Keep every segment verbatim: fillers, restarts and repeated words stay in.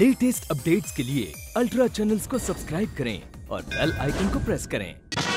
Latest updates के लिए ultra channels को सब्सक्राइब करें और बेल आइकन को प्रेस करें।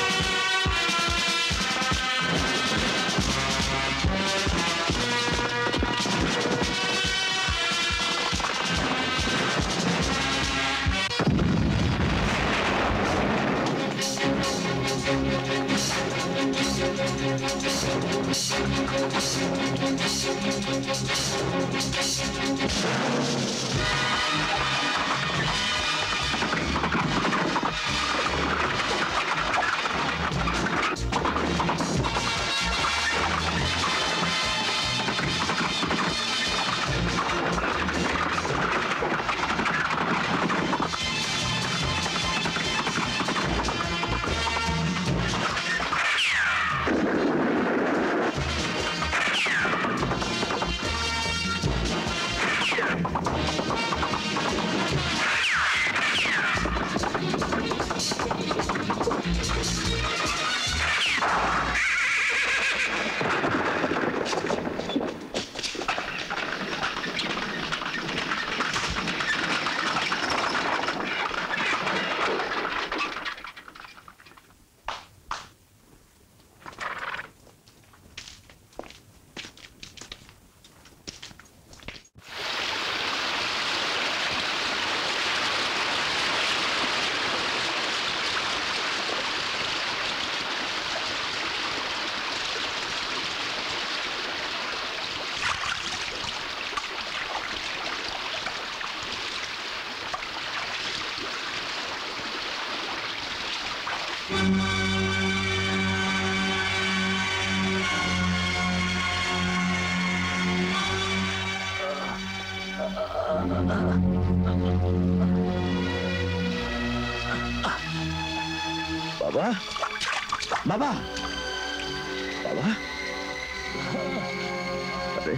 बाबा, बाबा, बाबा, अरे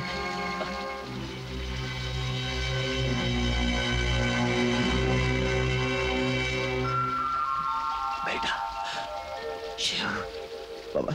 बेटा, शिव। बाबा,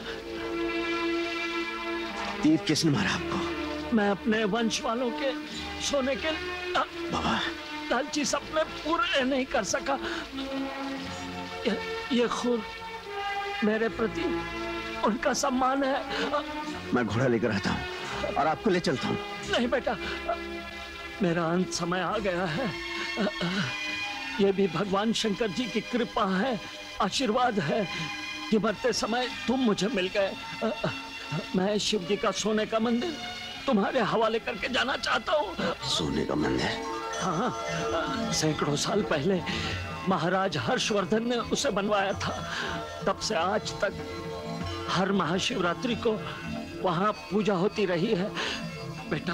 तीर किसने मारा आपको? मैं अपने वंश वालों के सोने के बाबा लालची सपने पूरे नहीं कर सका। ये, ये खून मेरे प्रति उनका सम्मान है। मैं घोड़ा लेकर आता हूँ और आपको ले चलता हूँ। नहीं बेटा, मेरा अंत समय आ गया है। ये भी भगवान शंकर जी की कृपा है, आशीर्वाद है कि मरते समय तुम मुझे मिल गए। मैं शिव जी का सोने का मंदिर तुम्हारे हवाले करके जाना चाहता हूँ। सोने का मंदिर? हाँ, सैकड़ों साल पहले महाराज हर्षवर्धन ने उसे बनवाया था। तब से आज तक हर महाशिवरात्रि को वहां पूजा होती रही है। बेटा,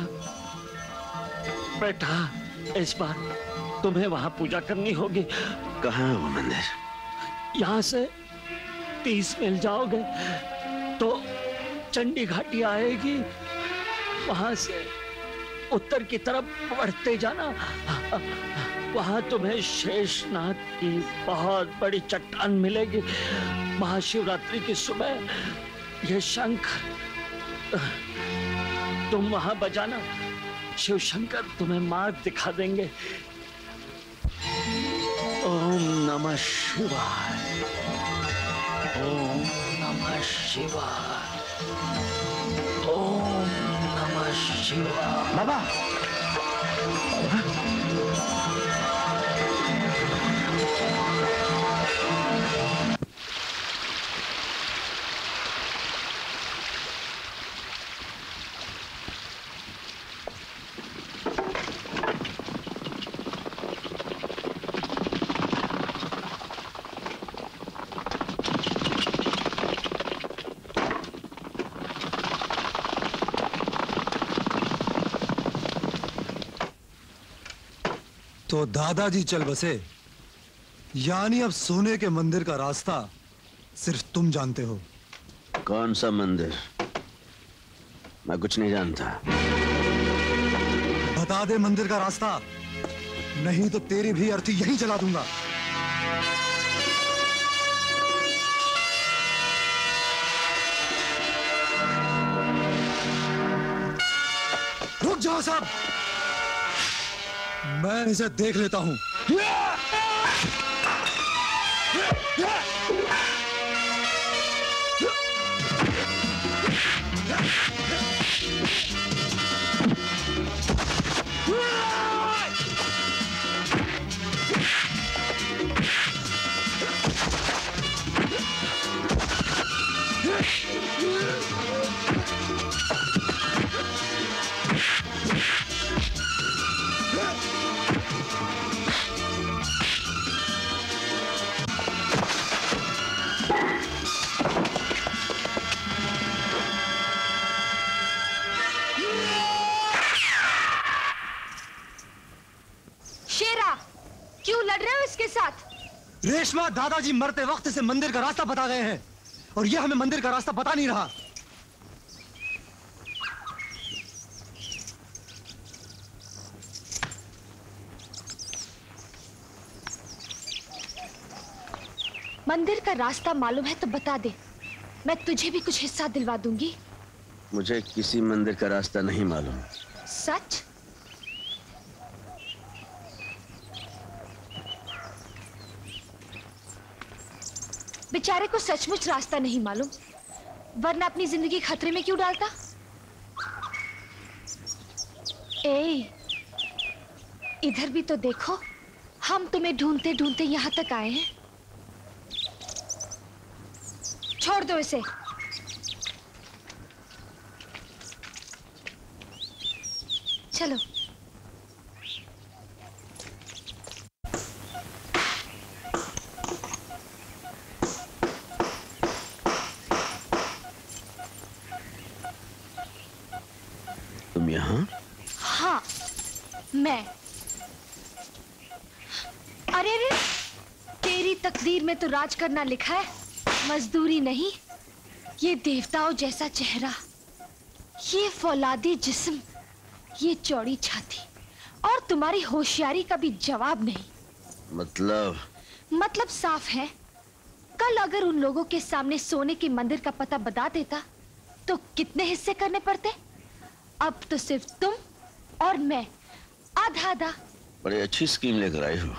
बेटा, इस बार तुम्हें वहां पूजा करनी होगी। कहाँ है वो मंदिर? यहाँ से तीस मील जाओगे तो चंडी घाटी आएगी। वहां से उत्तर की तरफ बढ़ते जाना। वहां तुम्हें शेषनाग की बहुत बड़ी चट्टान मिलेगी। महाशिवरात्रि की सुबह यह शंख तुम वहां बजाना। शिव शंकर तुम्हें मार्ग दिखा देंगे। ओम नमः शिवाय, ओम नमः शिवाय, ओम नमः शिवाय। बाबा, बाबा, तो दादाजी चल बसे। यानी अब सोने के मंदिर का रास्ता सिर्फ तुम जानते हो। कौन सा मंदिर? मैं कुछ नहीं जानता। बता दे मंदिर का रास्ता, नहीं तो तेरी भी अर्थी यहीं जला दूंगा। रुक जाओ सब। मैं इसे देख लेता हूं। रेशमा, दादाजी मरते वक्त से मंदिर का रास्ता बता गए हैं और यह हमें मंदिर का रास्ता बता नहीं रहा। मंदिर का रास्ता मालूम है तो बता दे, मैं तुझे भी कुछ हिस्सा दिलवा दूंगी। मुझे किसी मंदिर का रास्ता नहीं मालूम। सच? बेचारे को सचमुच रास्ता नहीं मालूम, वरना अपनी जिंदगी खतरे में क्यों डालता? ए, इधर भी तो देखो, हम तुम्हें ढूंढते ढूंढते यहाँ तक आए हैं। छोड़ दो इसे। चलो। तुम यहाँ? हाँ, मैं। अरे रे, तेरी तकदीर में तो राज करना लिखा है, मजदूरी नहीं। ये देवताओं जैसा चेहरा, ये फौलादी जिस्म, ये चौड़ी छाती, और तुम्हारी होशियारी का भी जवाब नहीं। मतलब? मतलब साफ है, कल अगर उन लोगों के सामने सोने के मंदिर का पता बता देता तो कितने हिस्से करने पड़ते? अब तो सिर्फ तुम और मैं, आधा आधा। बड़ी अच्छी स्कीम लेकर आई हो।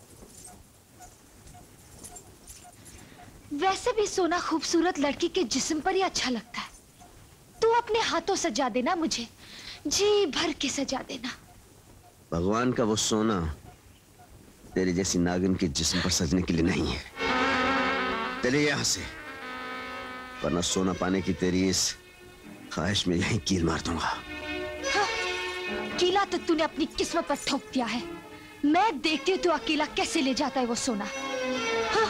वैसे भी सोना खूबसूरत लड़की के जिस्म पर ही अच्छा लगता है। तू अपने हाथों सजा देना, मुझे जी भर के सजा देना। भगवान का वो सोना तेरी जैसी नागिन के जिस्म पर सजने के लिए नहीं है। चलिए यहाँ से, वरना सोना पाने की तेरी इस ख्वाहिश में यहीं कील मार दूंगा। हाँ, कीला तो तूने अपनी किस्मत पर ठोक दिया है। मैं देखती हूँ तू अकेला कैसे ले जाता है वो सोना। हाँ।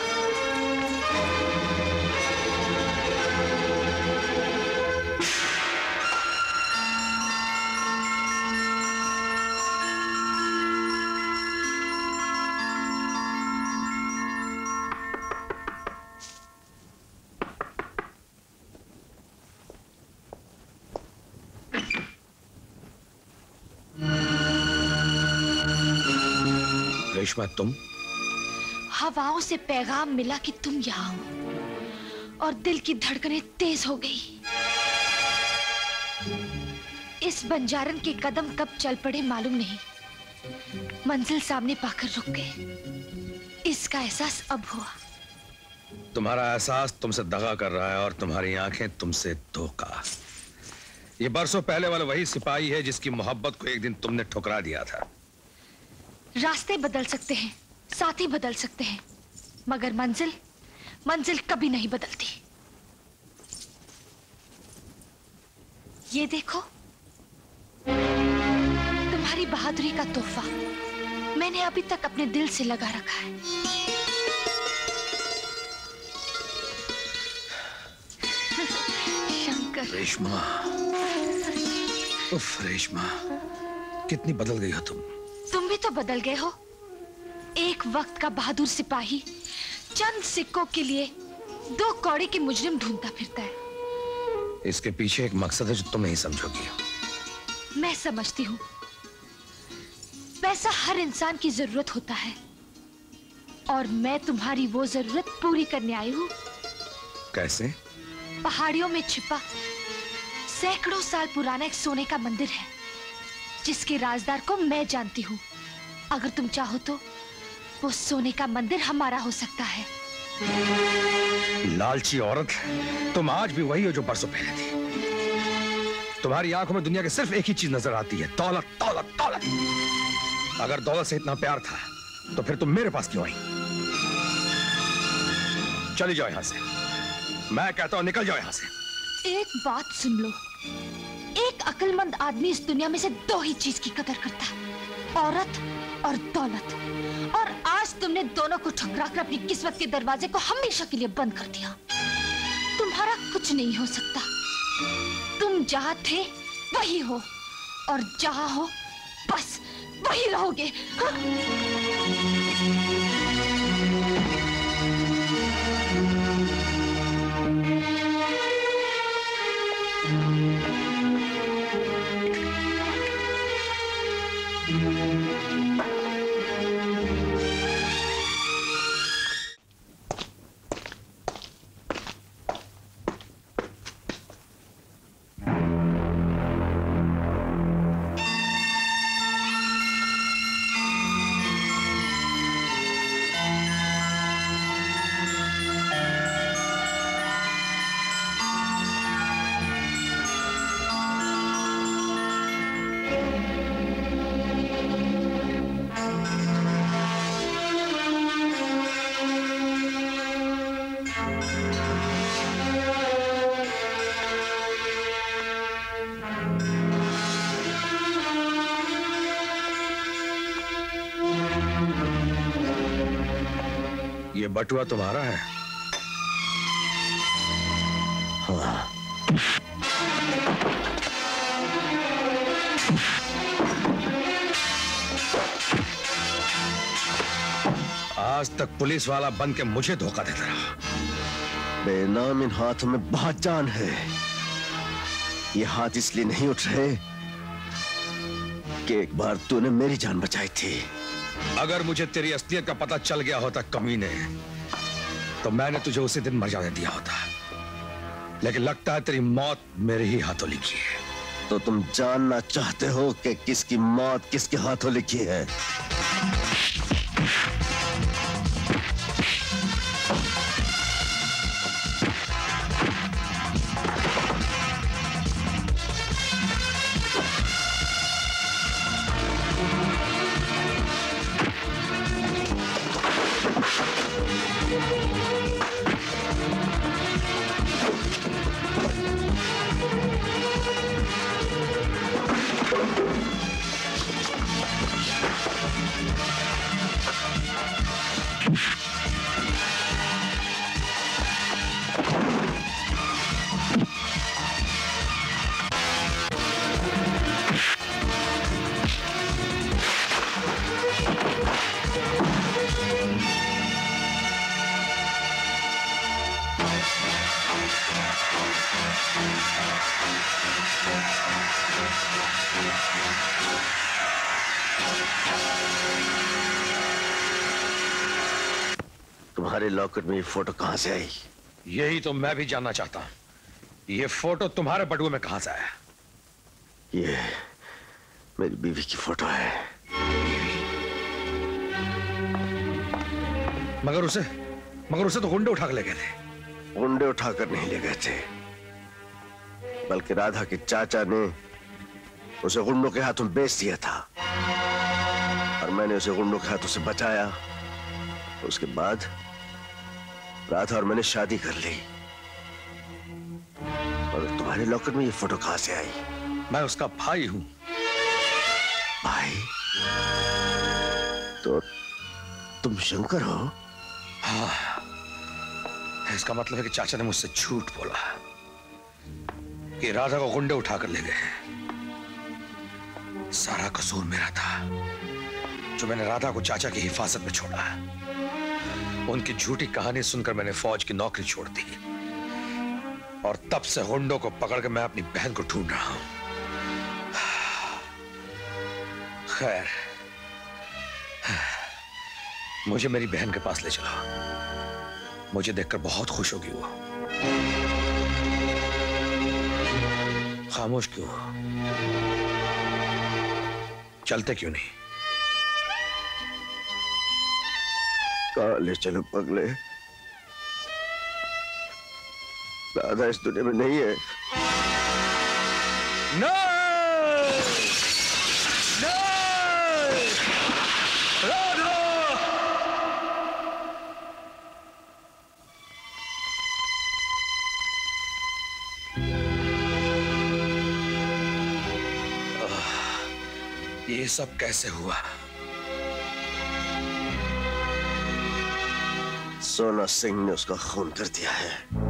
रेशमा, तुम? हवाओं से पैगाम मिला कि तुम यहाँ हो और दिल की धड़कनें तेज हो गई। इस बंजारन के कदम कब चल पड़े मालूम नहीं, मंजिल सामने पाकर रुक गए। इसका एहसास अब हुआ। तुम्हारा एहसास तुमसे दगा कर रहा है और तुम्हारी आंखें तुमसे धोखा। ये बरसों पहले वाला वही सिपाही है जिसकी मोहब्बत को एक दिन तुमने ठुकरा दिया था। रास्ते बदल सकते हैं, साथी बदल सकते हैं, मगर मंजिल मंजिल कभी नहीं बदलती। ये देखो, तुम्हारी बहादुरी का तोहफा मैंने अभी तक अपने दिल से लगा रखा है। शंकर। रेशमा, उफ रेशमा, कितनी बदल गई हो तुम। तुम भी तो बदल गए हो। एक वक्त का बहादुर सिपाही चंद सिक्कों के लिए दो कौड़े के मुजरिम ढूंढता फिरता है। इसके पीछे एक मकसद है जो तुम नहीं समझोगी। मैं समझती हूँ। पैसा हर इंसान की जरूरत होता है और मैं तुम्हारी वो जरूरत पूरी करने आई हूँ। कैसे? पहाड़ियों में छिपा सैकड़ों साल पुराना एक सोने का मंदिर है जिसके राजदार को मैं जानती हूँ। अगर तुम चाहो तो वो सोने का मंदिर हमारा हो सकता है। लालची औरत, तुम आज भी वही हो जो परसों पहले थी। तुम्हारी आंखों में दुनिया की सिर्फ एक ही चीज नजर आती है, दौलत दौलत दौलत। अगर दौलत से इतना प्यार था तो फिर तुम मेरे पास क्यों आई? चली जाओ यहां से, मैं कहता हूं निकल जाओ यहां से। एक बात सुन लो, एक अक्लमंद आदमी इस दुनिया में से दो ही चीज की कदर करता है, औरत और दौलत। और आज तुमने दोनों को ठुकरा कर अपनी किस्मत के दरवाजे को हमेशा के लिए बंद कर दिया। तुम्हारा कुछ नहीं हो सकता। तुम जहां थे वही हो, और जहां हो बस वही रहोगे। हाँ? ये बटुआ तुम्हारा है? हाँ। आज तक पुलिस वाला बन के मुझे धोखा देता रहा। बेनाम इन हाथों में बहुत जान है। ये हाथ इसलिए नहीं उठ रहे कि एक बार तूने मेरी जान बचाई थी। अगर मुझे तेरी असलियत का पता चल गया होता कमीने, तो मैंने तुझे उसी दिन मर जाने दिया होता। लेकिन लगता है तेरी मौत मेरे ही हाथों लिखी है। तो तुम जानना चाहते हो कि किसकी मौत किसके हाथों लिखी है? तुम्हारे लॉकर में ये फोटो कहां से आई? यही तो मैं भी जानना चाहता हूं। ये फोटो तुम्हारे बटुए में कहां से आया? ये मेरी बीवी की फोटो है। मगर उसे मगर उसे तो गुंडे उठा कर ले गए थे। गुंडे उठाकर नहीं ले गए थे, बल्कि राधा के चाचा ने उसे गुंडों के हाथों बेच दिया था, और मैंने उसे गुंडों के हाथों से बचाया। उसके बाद राधा और मैंने शादी कर ली। और तुम्हारे लॉकर में ये फोटो कहां से आई? मैं उसका भाई हूं। भाई? तो तुम शंकर हो? हाँ। इसका मतलब है कि चाचा ने मुझसे झूठ बोला कि राधा को गुंडे उठाकर ले गए। सारा कसूर मेरा था, जो मैंने राधा को चाचा की हिफाजत में छोड़ा। उनकी झूठी कहानी सुनकर मैंने फौज की नौकरी छोड़ दी, और तब से गुंडों को पकड़कर मैं अपनी बहन को ढूंढ रहा हूं। खैर, मुझे मेरी बहन के पास ले चलो। मुझे देखकर बहुत खुश होगी वो। खामोश क्यों हो? चलते क्यों नहीं? कहाँ ले चलो पगले? राधा इस दुनिया में नहीं है। नहीं! नहीं! राधा! ये सब कैसे हुआ? सोना सिंह ने उसका खून कर दिया है।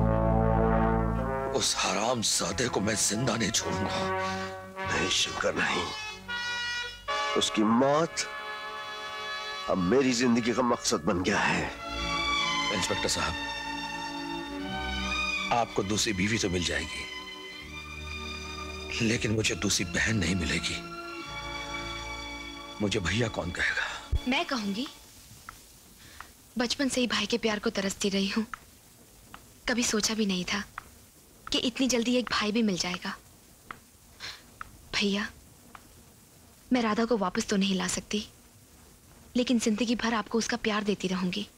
उस हरामजादे को मैं जिंदा नहीं छोड़ूंगा। नहीं शंकर, नहीं। उसकी मौत अब मेरी जिंदगी का मकसद बन गया है। इंस्पेक्टर साहब, आपको दूसरी बीवी तो मिल जाएगी, लेकिन मुझे दूसरी बहन नहीं मिलेगी। मुझे भैया कौन कहेगा? मैं कहूंगी। बचपन से ही भाई के प्यार को तरसती रही हूं। कभी सोचा भी नहीं था कि इतनी जल्दी एक भाई भी मिल जाएगा। भैया, मैं राधा को वापस तो नहीं ला सकती, लेकिन जिंदगी भर आपको उसका प्यार देती रहूंगी।